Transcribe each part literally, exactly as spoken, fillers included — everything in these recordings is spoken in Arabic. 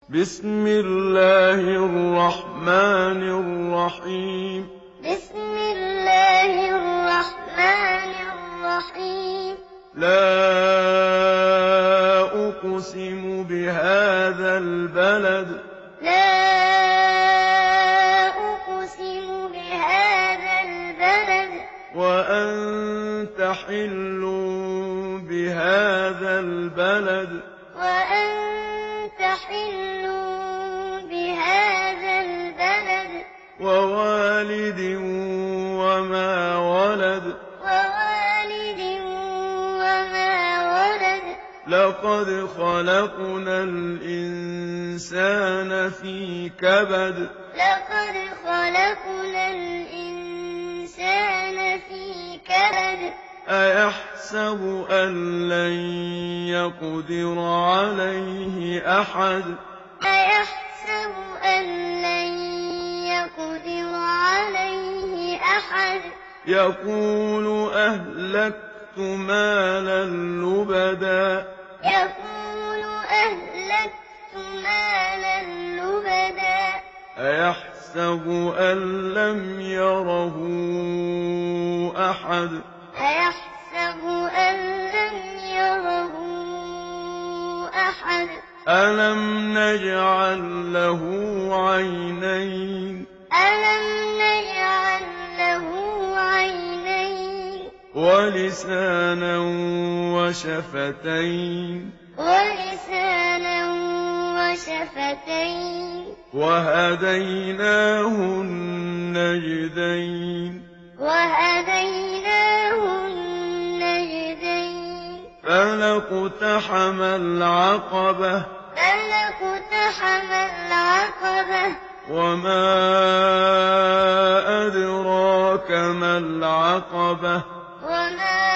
بسم الله الرحمن الرحيم بسم الله الرحمن الرحيم لا أقسم بهذا البلد لا أقسم بهذا البلد وأنت حل بهذا البلد وأنت حل بهذا البلد ووالد وما ولد ووالد وما ولد لقد خلقنا الإنسان في كبد لقد خلقنا الإنسان في كبد أيحسب أن لن يقدر عليه أحد أيحسب أن لن يقدر عليه أحد يقول أهلكت مالا لبدا يقول أهلكت مالا لبدا أيحسب أن لم يره أحد أيحسب أن لم يره أحد ألم نجعل له عينين ألم نجعل له عينين ولسانا وشفتين ولسانا وشفتين وهديناه النجدين وهديناه النجدين فلاقتحم العقبة فلاقتحم العقبة وما أدراك ما العقبة وما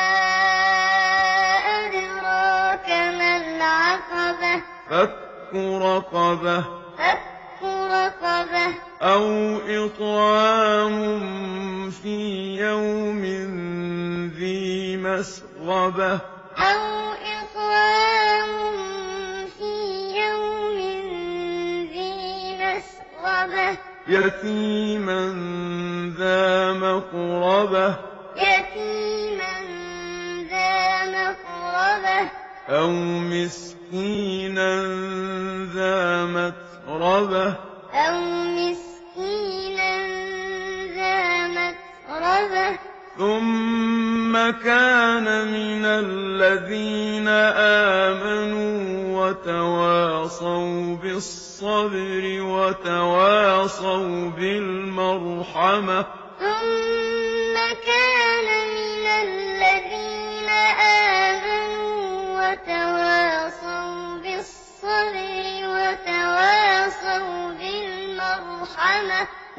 أدراك ما العقبة فك رقبة فك رقبة أو إطعام في يوم ذي مسغبة أو إطعام في يوم ذي مسغبة يتيما ذا مقربة يتيما ذا مقربة أو مسكينا ذا متربة أو مسكينا ذا متربة ثم كان من الذين آمنوا وتواصوا بالصبر وتواصوا بالمرحمة ثم كان من الذين آمنوا وتواصوا بالصبر وتواصوا بالمرحمة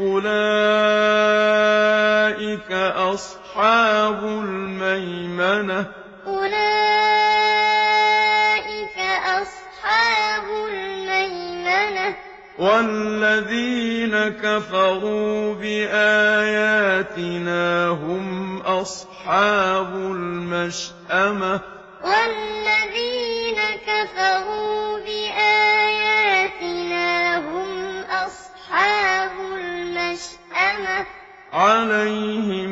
أولئك أصحاب الميمنة أولئك أصحاب الميمنة والذين كفروا بآياتنا هم أصحاب المشأمة والذين كفروا بآياتنا هم أصحاب المشأمة عليهم